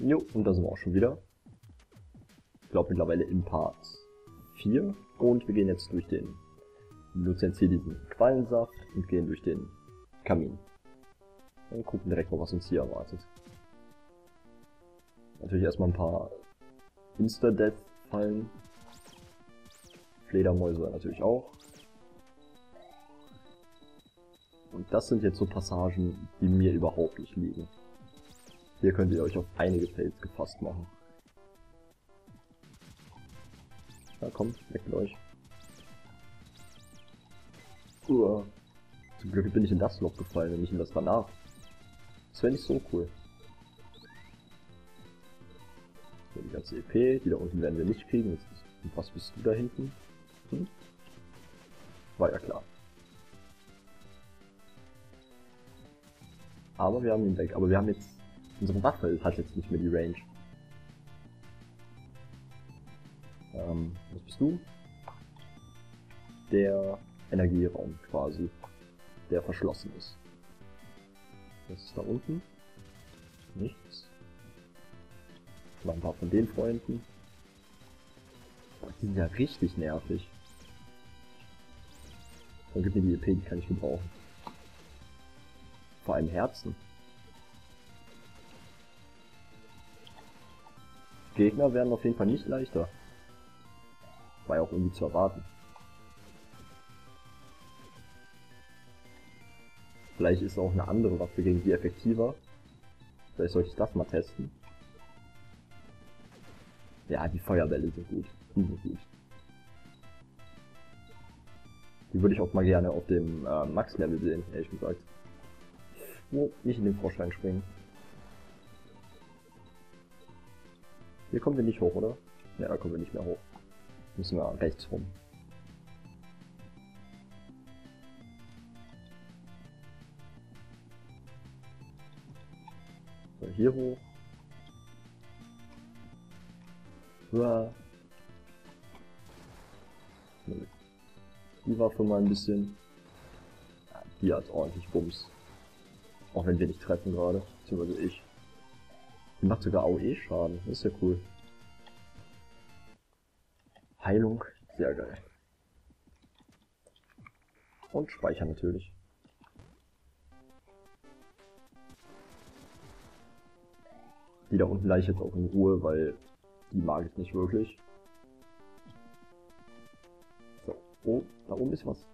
Jo, und da sind wir auch schon wieder. Ich glaube mittlerweile in Part 4. Und wir gehen jetzt durch den, benutzen jetzt hier diesen Quallensaft und gehen durch den Kamin. Und gucken direkt mal, was uns hier erwartet. Natürlich erstmal ein paar Insta-Death-Fallen. Fledermäuse natürlich auch. Und das sind jetzt so Passagen, die mir überhaupt nicht liegen. Hier könnt ihr euch auf einige Fails gefasst machen. Na komm, weg mit euch. Zum Glück bin ich in das Loch gefallen und nicht in das danach. Das wäre nicht so cool. So, die ganze EP, die da unten werden wir nicht kriegen. Und was bist du da hinten? Hm? War ja klar. Aber wir haben ihn weg. Aber wir haben jetzt... Unsere Waffe hat jetzt nicht mehr die Range. Was bist du? Der Energieraum quasi. Der verschlossen ist. Was ist da unten? Nichts. Noch ein paar von den Freunden. Boah, die sind ja richtig nervig. Dann gib mir die EP, die kann ich gebrauchen. Vor allem Herzen. Gegner werden auf jeden Fall nicht leichter. War ja auch irgendwie zu erwarten. Vielleicht ist auch eine andere Waffe gegen die effektiver. Vielleicht sollte ich das mal testen. Ja, die Feuerbälle sind gut. Die sind gut. Die würde ich auch mal gerne auf dem Max-Level sehen, ehrlich gesagt. Oh, nicht in den Frosch reinspringen. Hier kommen wir nicht hoch, oder? Ja, da kommen wir nicht mehr hoch. Müssen wir rechts rum. So, hier hoch. Uah. Die Waffe mal ein bisschen. Ja, die hat ordentlich Bums. Auch wenn wir nicht treffen gerade. Beziehungsweise ich. Die macht sogar AOE-Schaden. Das ist ja cool. Heilung. Sehr geil. Und Speichern natürlich. Die da unten lasse ich jetzt auch in Ruhe, weil die mag ich nicht wirklich. So. Oh, da oben ist was.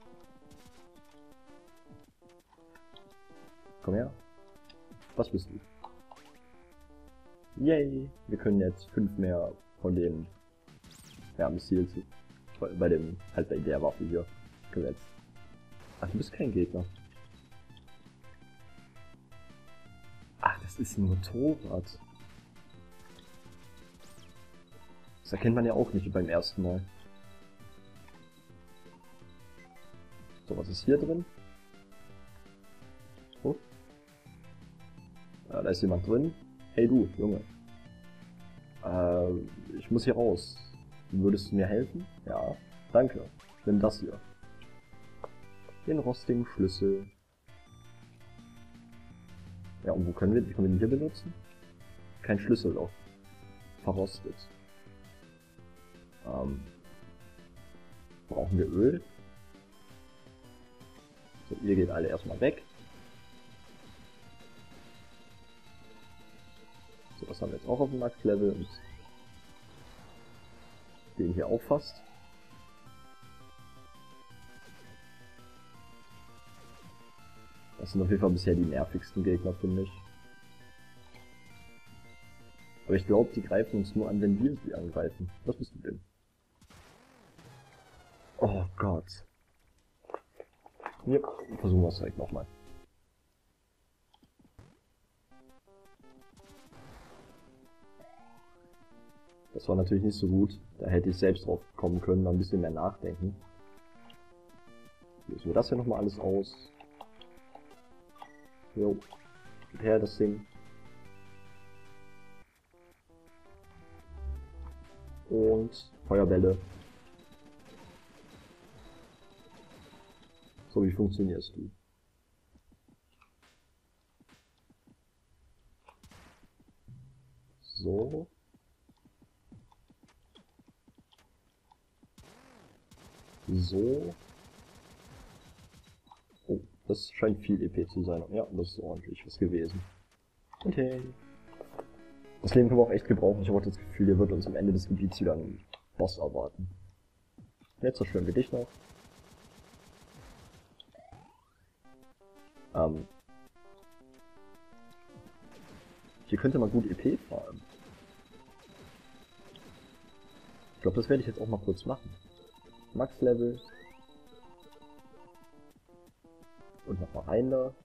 Komm her. Was bist du? Yay! Wir können jetzt 5 mehr von den Missiles bei dem, halt bei der Waffe hier gesetzt. Ach, du bist kein Gegner. Ach, das ist ein Motorrad. Das erkennt man ja auch nicht beim ersten Mal. So, was ist hier drin? Oh. Ja, da ist jemand drin. Hey du, Junge. Ich muss hier raus. Würdest du mir helfen? Ja, danke. Nimm das hier. Den rostigen Schlüssel. Ja, und wo können wir den hier benutzen? Kein Schlüssel doch. Verrostet. Brauchen wir Öl? So, ihr geht alle erstmal weg. So, das haben wir jetzt auch auf dem Max-Level und den hier auch fast. Das sind auf jeden Fall bisher die nervigsten Gegner, finde ich. Aber ich glaube, die greifen uns nur an, wenn wir sie angreifen. Was bist du denn? Oh Gott. Ja, versuchen wir es direkt nochmal. Das war natürlich nicht so gut. Da hätte ich selbst drauf kommen können, mal ein bisschen mehr nachdenken. Lösen wir das hier nochmal alles aus. Jo. Gib her das Ding. Und Feuerbälle. So, wie funktionierst du? So. So. Oh, das scheint viel EP zu sein. Ja, das ist ordentlich was gewesen. Okay. Das Leben können wir auch echt gebrauchen. Ich habe auch das Gefühl, hier wird uns am Ende des Gebiets wieder ein Boss erwarten. Jetzt zerstören wir dich noch. Hier könnte man gut EP fahren. Ich glaube, das werde ich jetzt auch mal kurz machen. Max-Level. Und nochmal rein da.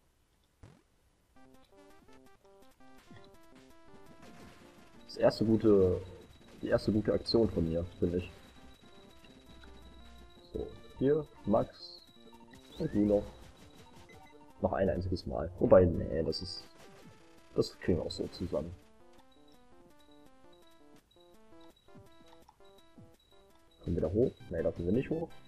Die erste gute Aktion von mir, finde ich. So, hier, Max. Und du noch. Noch ein einziges Mal. Wobei, nee, das kriegen wir auch so zusammen. Kommen wir da hoch? Nee, da kommen wir nicht hoch.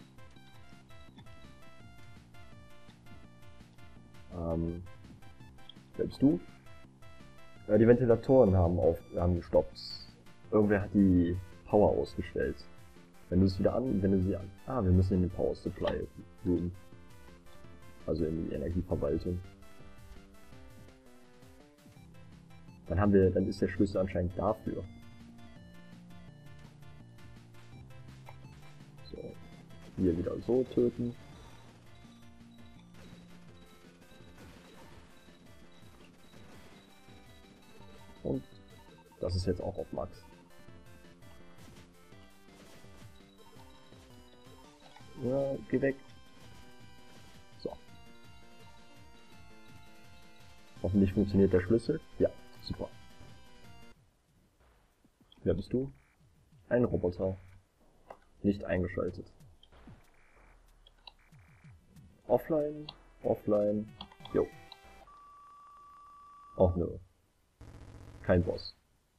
Wer bist du? Ja, die Ventilatoren haben gestoppt. Irgendwer hat die Power ausgestellt. Wenn du sie an... Ah, wir müssen in den Power Supply Room. Also in die Energieverwaltung. Dann ist der Schlüssel anscheinend dafür. So. Hier wieder so töten. Und das ist jetzt auch auf Max. Ja, geh weg. So. Hoffentlich funktioniert der Schlüssel. Ja, super. Wer bist du? Ein Roboter. Nicht eingeschaltet. Offline. Offline. Jo. Auch nö. Kein Boss.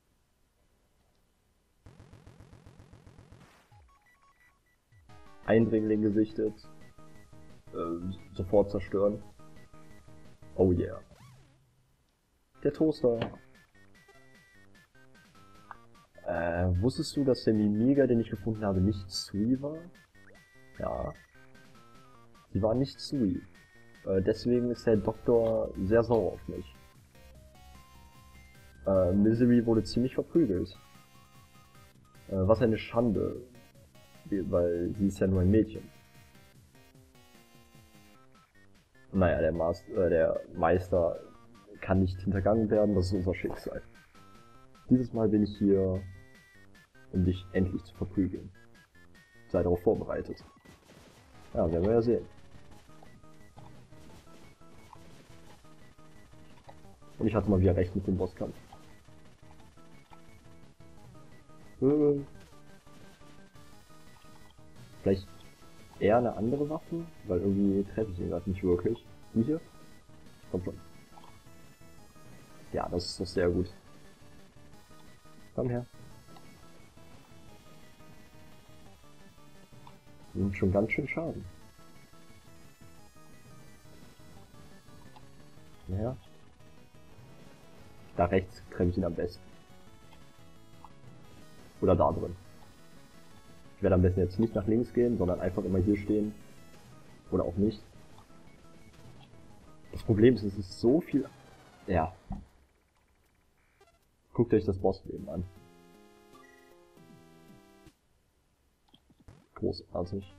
Eindringling gesichtet. Sofort zerstören. Oh yeah. Der Toaster. Wusstest du, dass der Mimiga, den ich gefunden habe, nicht Sui war? Ja. Sie war nicht Sui. Deswegen ist der Doktor sehr sauer auf mich. Misery wurde ziemlich verprügelt. Was eine Schande. Weil sie ist ja nur ein Mädchen. Naja, der Meister kann nicht hintergangen werden, das ist unser Schicksal. Dieses Mal bin ich hier, um dich endlich zu verprügeln. Sei darauf vorbereitet. Ja, werden wir ja sehen. Und ich hatte mal wieder recht mit dem Bosskampf. Vielleicht eher eine andere Waffe, weil irgendwie treffe ich ihn gerade nicht wirklich. Die hier? Kommt schon. Ja, das ist doch sehr gut. Komm her. Nimmt schon ganz schön Schaden. Naja. Da rechts treffe ich ihn am besten. Oder da drin. Ich werde am besten jetzt nicht nach links gehen, sondern einfach immer hier stehen. Oder auch nicht. Das Problem ist, es ist so viel... Ja. Guckt euch das Bossleben an. Großartig.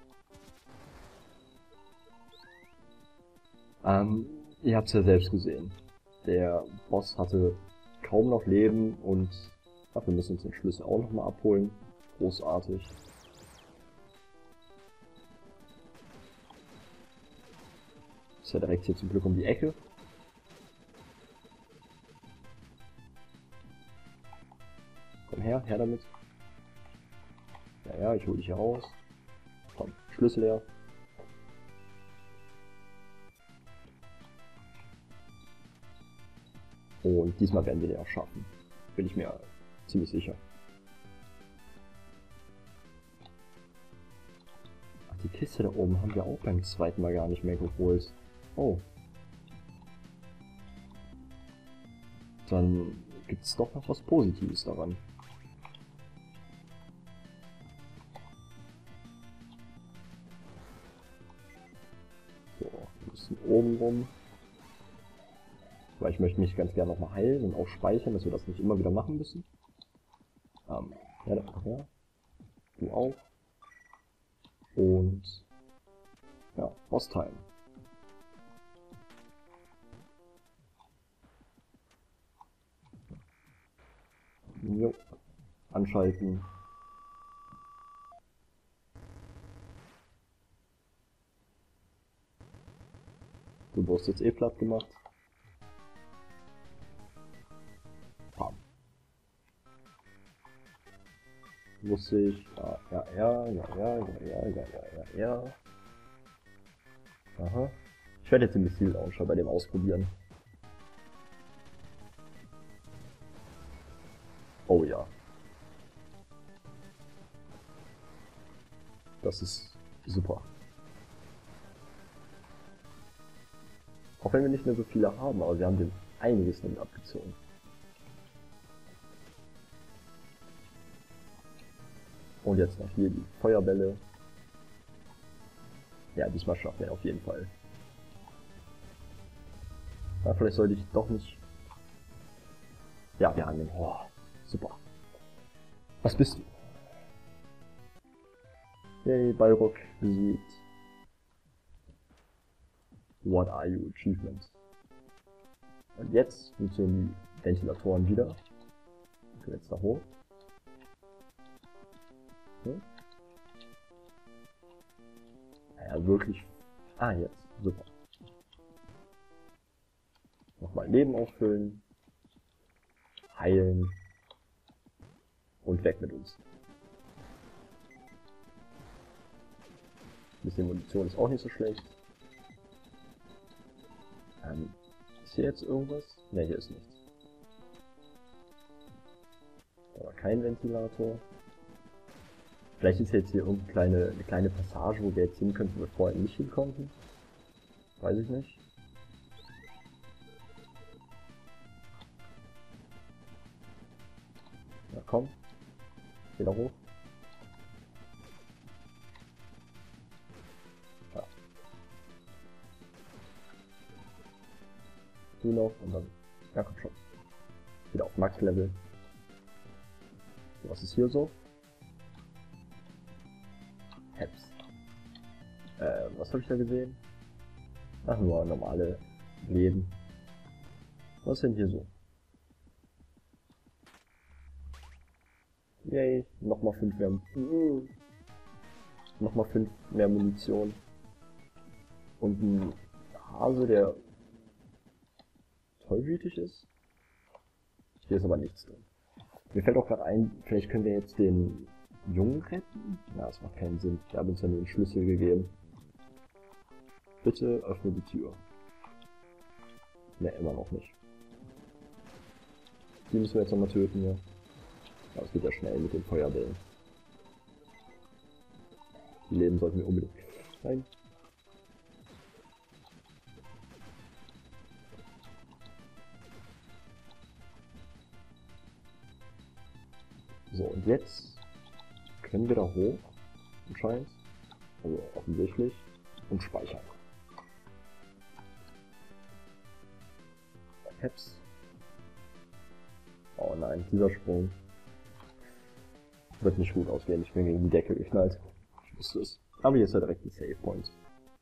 Ihr habt es ja selbst gesehen. Der Boss hatte kaum noch Leben und... Ach, wir müssen uns den Schlüssel auch nochmal abholen. Großartig. Ist ja direkt hier zum Glück um die Ecke. Komm her, her damit. Ja, ich hole dich hier raus. Komm, Schlüssel her. Und diesmal werden wir den auch schaffen. Bin ich mir ziemlich sicher. Ach, die Kiste da oben haben wir auch beim zweiten Mal gar nicht mehr geholt. Oh. Dann gibt es doch noch was Positives daran. So, ein bisschen oben rum. Weil ich möchte mich ganz gerne nochmal heilen und auch speichern, dass wir das nicht immer wieder machen müssen. Ja, ja. Du auch. Und ja, Boss-Time. Jo. Anschalten. Du wirst jetzt eh platt gemacht. Bam. Wusste ich. Ja. Aha. Ich werde jetzt den Missile Launcher bei dem ausprobieren. Oh ja. Das ist super. Auch wenn wir nicht mehr so viele haben, aber wir haben dem einiges damit abgezogen. Und jetzt noch hier die Feuerbälle. Ja, diesmal schaffen wir auf jeden Fall. Ja, vielleicht sollte ich doch nicht... Ja, wir haben den... Oh, super. Was bist du? Yay, Balrog besiegt. What are you? Achievement. Und jetzt funktionieren die Ventilatoren wieder. Wir können jetzt da hoch. Hm? Ja, wirklich. Ah, jetzt. Super. Nochmal Leben auffüllen. Heilen. Und weg mit uns. Ein bisschen Munition ist auch nicht so schlecht. Ist hier jetzt irgendwas? Ne, hier ist nichts. Aber kein Ventilator. Vielleicht ist jetzt hier eine kleine Passage, wo wir jetzt hin könnten, wo wir vorher nicht hin konnten. Weiß ich nicht. Na komm. Wieder hoch. Ja. Du noch und dann. Ja, komm schon. Wieder auf Max-Level. Was ist hier so? Heps. Was habe ich da gesehen? Ach, nur normale Leben. Was sind hier so? Yay, nochmal 5 mehr. Nochmal 5 mehr Munition. Und ein Hase, der tollwütig ist. Hier ist aber nichts drin. Mir fällt auch gerade ein, vielleicht können wir jetzt den Jungen retten? Na, das macht keinen Sinn. Wir haben uns ja nur einen Schlüssel gegeben. Bitte öffne die Tür. Ne, immer noch nicht. Die müssen wir jetzt nochmal töten hier. Ja, es geht ja schnell mit den Feuerbällen. Die Leben sollten wir unbedingt. Nein. So, und jetzt können wir da hoch, anscheinend. Also offensichtlich. Und speichern. Heps. Oh nein, dieser Sprung wird nicht gut ausgehen. Ich bin gegen die Decke geknallt. Ich wusste es. Aber hier ist ja direkt ein Save Point.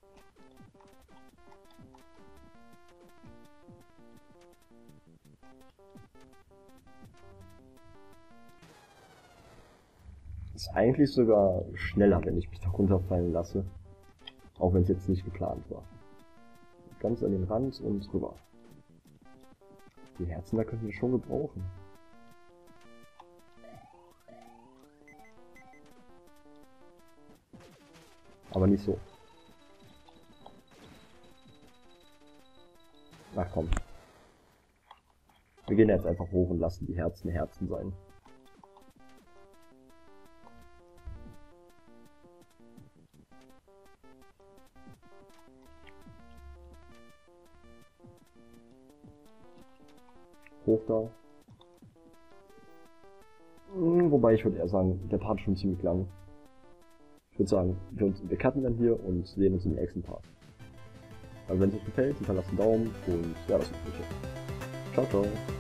Ist eigentlich sogar schneller, wenn ich mich da runterfallen lasse. Auch wenn es jetzt nicht geplant war. Ganz an den Rand und rüber. Die Herzen da könnten wir schon gebrauchen. Aber nicht so. Ach komm. Wir gehen jetzt einfach hoch und lassen die Herzen Herzen sein. Hoch da. Wobei ich würde eher sagen, der Part ist schon ziemlich lang. Ich würde sagen, wir cutten dann hier und sehen uns im nächsten Part. Also wenn es euch gefällt, hinterlasst einen Daumen und ja, das ist es. Ciao, ciao.